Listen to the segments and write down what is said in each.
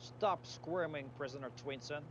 Stop squirming, Prisoner Twinson.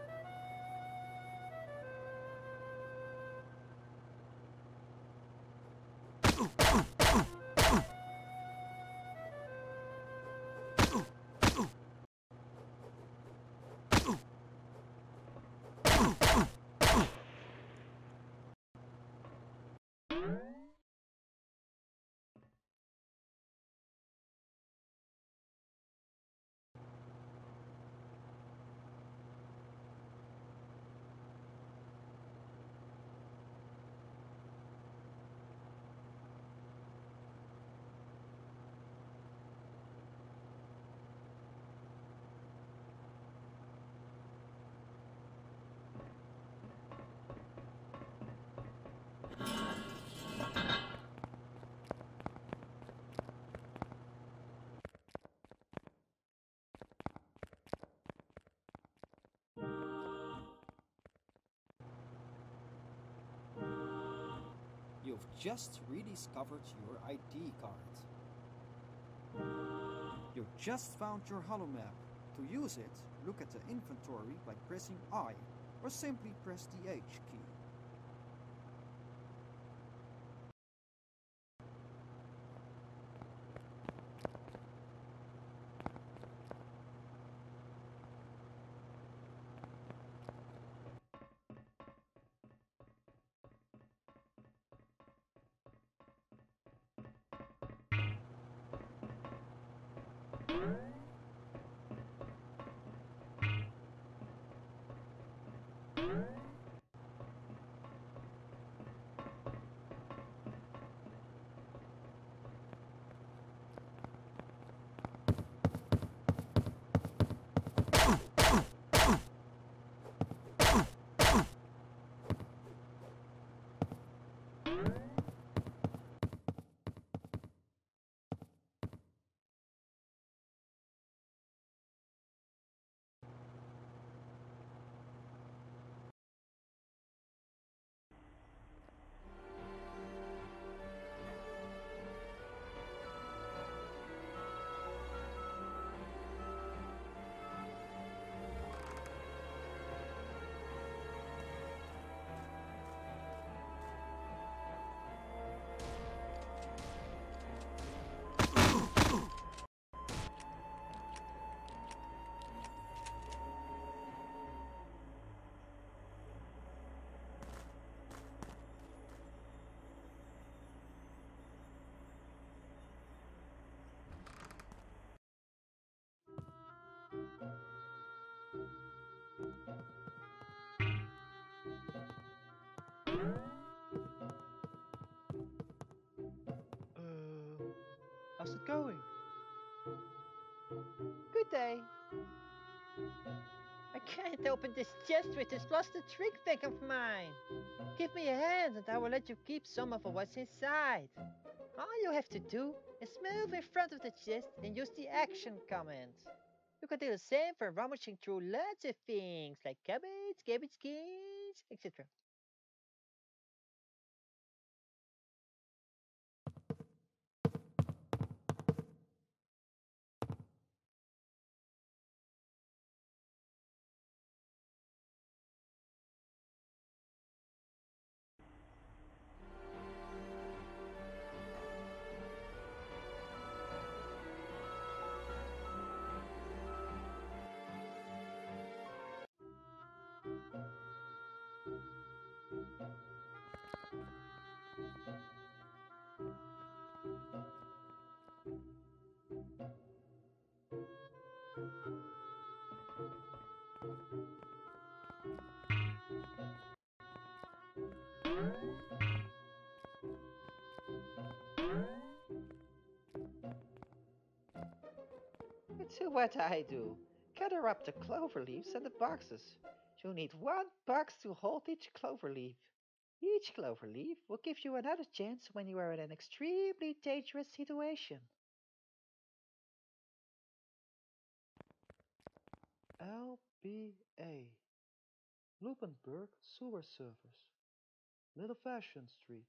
You've just rediscovered your ID card. You just found your holomap. To use it, look at the inventory by pressing I, or simply press the H key. How's it going? Good day. I can't open this chest with this plastic trick bag of mine. Give me a hand and I will let you keep some of what's inside. All you have to do is move in front of the chest and use the action command. You can do the same for rummaging through lots of things like cabbage skins, etc. To what I do. Gather up the clover leaves and the boxes. You need one box to hold each clover leaf. Each clover leaf will give you another chance when you are in an extremely dangerous situation. LBA Lupenburg Sewer Service, Little Fashion Street.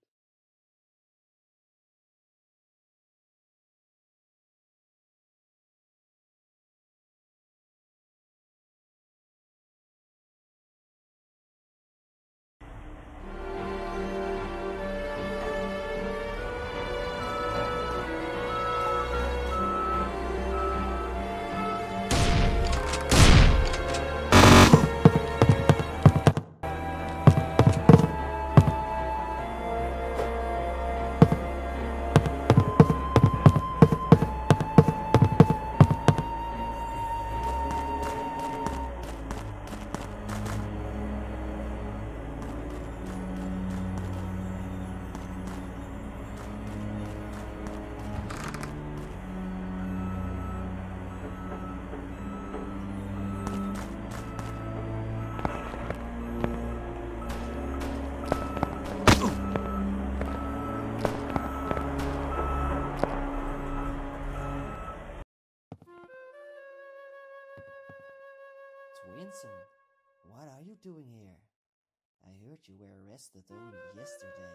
Twinson, what are you doing here? I heard you were arrested only yesterday.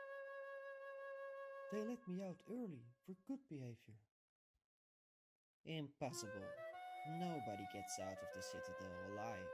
They let me out early for good behavior. Impossible. Nobody gets out of the Citadel alive.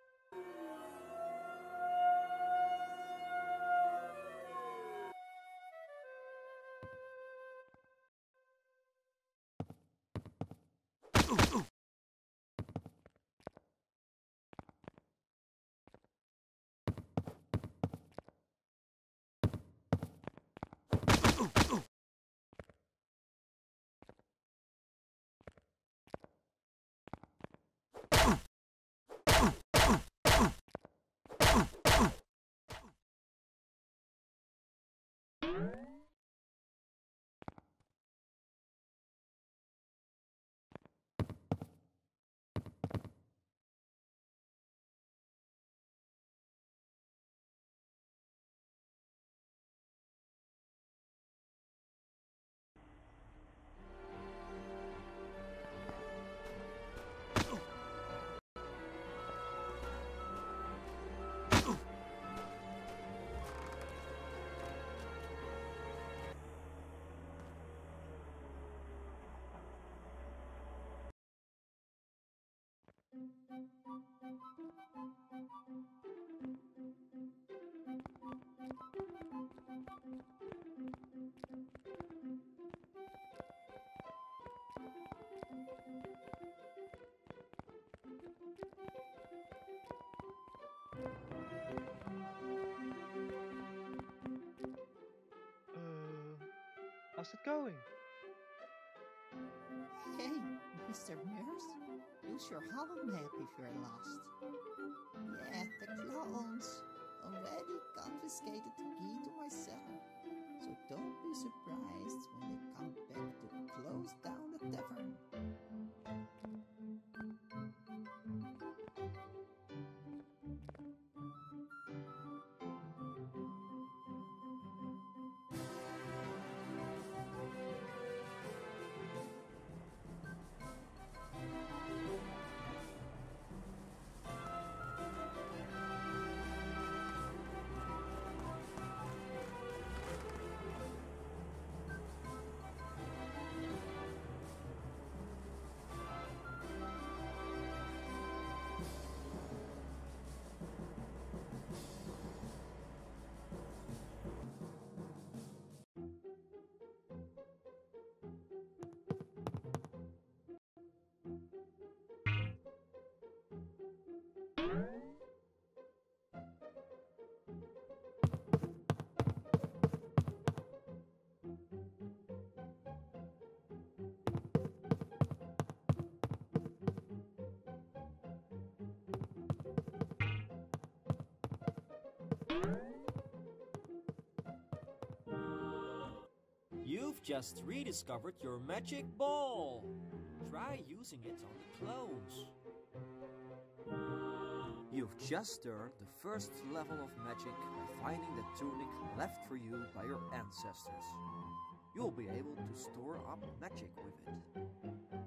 How's it going? Hey, Mr. Nurse, use your hollow map if you're lost. Yeah, the clones already confiscated the key to my cellar, so don't be surprised when they come back to close down the tavern. You've just rediscovered your magic ball. Try using it on the clones. You've just earned the first level of magic by finding the tunic left for you by your ancestors. You'll be able to store up magic with it.